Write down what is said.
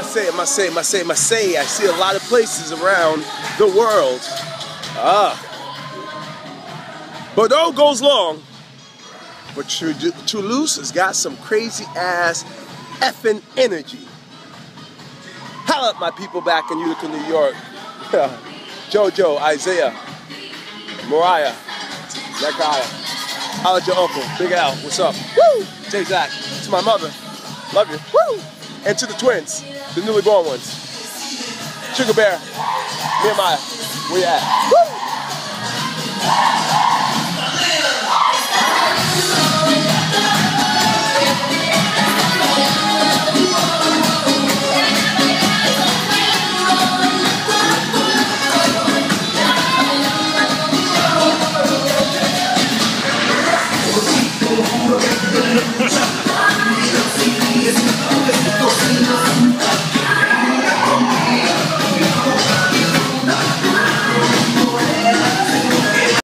Marseille. I see a lot of places around the world. Bordeaux goes long, but Toulouse has got some crazy ass effing energy. Holla at my people back in Utica, New York. Jojo, Isaiah, Mariah, Zachariah. Holla at your uncle, Big Al, what's up? Woo! J Zach, to my mother, love you. Woo! And to the twins, the newly born ones. Sugar Bear, Nehemiah, where you at? Woo!